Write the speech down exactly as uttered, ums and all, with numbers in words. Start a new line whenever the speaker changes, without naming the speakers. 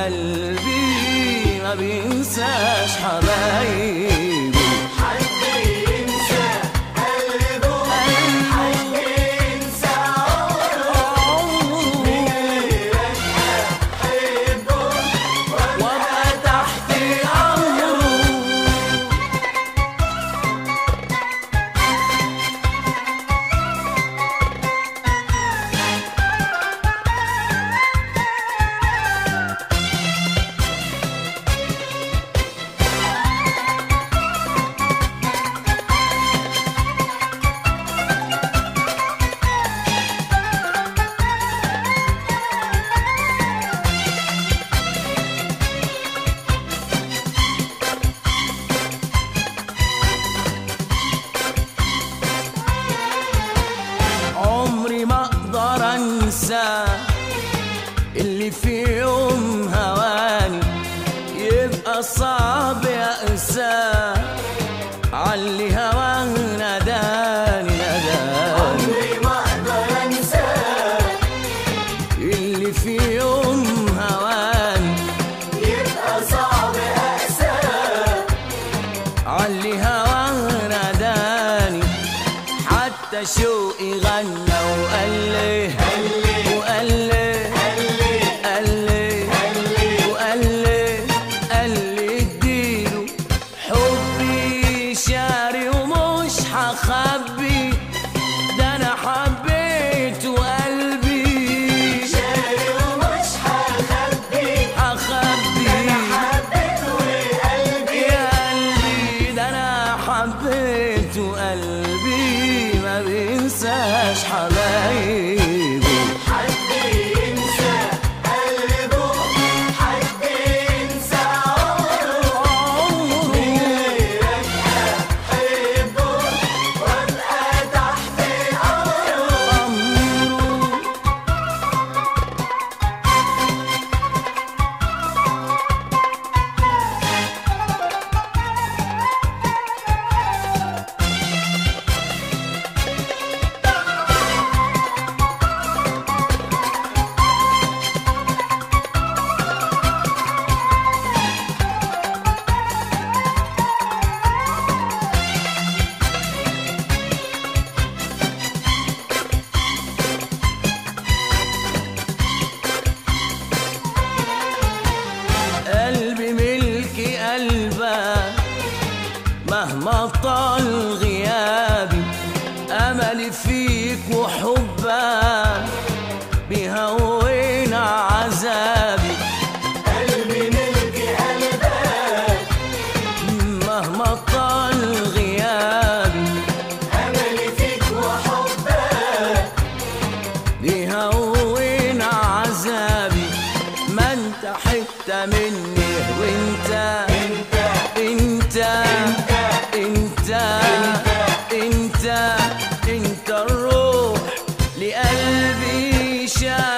وقلبي ما بينساش حبايبي.
حد ينسى قلبه، حد ينسى عمره، من غيرك أحبه وأبقى تحت أمره.
عمري ما اقدر انسى اللي في يوم هواني، يبقى صعب يأسى عاللي هواه ناداني ناداني.
عمري ما أقدر أنسى
اللي في يوم هواني،
يبقى صعب أقسى
عاللي هواه ناداني. حتى شوقي غنى وقال لي وقال لي قال لي وقال لي قال لي اديله حبي شاري ومش هخبي، ده انا حبيت وقلبي
شاري ومش هخبي،
هخبي.
أنا حبيت وقلبي،
يا قلبي ده انا حبيت وقلبي ما بينساش حبايبي.
حد ينسى قلبه، حد ينسى عمره، من غيرك أحبه وأبقى تحت أمره.
قلبي ملكي قلبك مهما طال غيابي، أملي فيك وحبك بيهون عذابي.
قلبي ملك قلبك
مهما طال غيابي،
أملي فيك وحبك
بيهون عذابي. ما انت حتة مني وانت
أنت
انت انت انت انت الروح لقلبي شاف